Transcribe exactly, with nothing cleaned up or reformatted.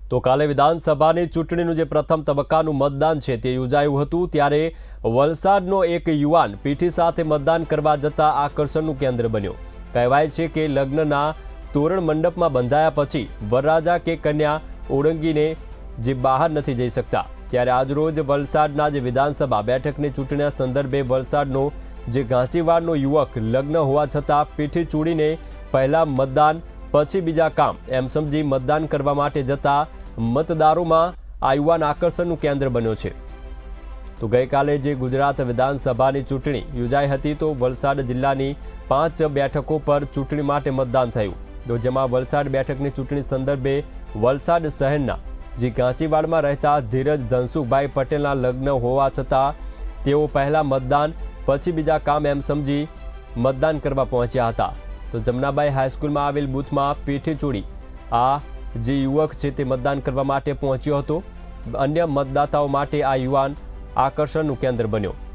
તો કાલે વિધાનસભાની ચૂંટણીનું જે પ્રથમ તબક્કાનું મતદાન છે તે યોજાયું હતું, ત્યારે વલસાડનો એક યુવાન પીઠી સાથે મતદાન કરવા જતા આકર્ષણનું કેન્દ્ર બન્યો। કહેવાય છે કે લગ્નના તોરણ મંડપમાં બંધાયા પછી વરરાજા કે કન્યા ઓળંગીને જે બહાર નથી જઈ શકતા, ત્યારે આજરોજ વલસાડના જે વિધાનસભા બેઠકની ચૂંટણીના સંદર્ભે વલસાડનો જે ગાંચીવાડનો યુવક લગ્ન હોવા છતાં પીઠી ચૂડીને પહેલા મતદાન પછી બીજા કામ એમ સમજી મતદાન કરવા માટે જતા મતદારોમાં આ યુવાન આકર્ષણનું કેન્દ્ર બન્યો છે। તો ગઈકાલે જે ગુજરાત વિધાનસભાની ચૂંટણી યોજાઈ હતી, તો વલસાડ જિલ્લાની પાંચ બેઠકો પર ચૂંટણી માટે મતદાન થયું, તો જેમાં વલસાડ બેઠકની ચૂંટણી સંદર્ભે વલસાડ શહેરના જે ગાંચીવાડમાં રહેતા ધીરજ ધનસુખભાઈ પટેલના લગ્ન હોવા છતાં તેઓ પહેલા મતદાન પછી બીજા કામ એમ સમજી મતદાન કરવા પહોંચ્યા હતા। તો જમનાબાઈ હાઈસ્કૂલમાં આવેલ બૂથમાં પીઠી ચૂડી આ જે યુવક છે તે મતદાન કરવા માટે પહોંચ્યો હતો। અન્ય મતદાતાઓ માટે આ યુવાન આકર્ષણનું કેન્દ્ર બન્યો।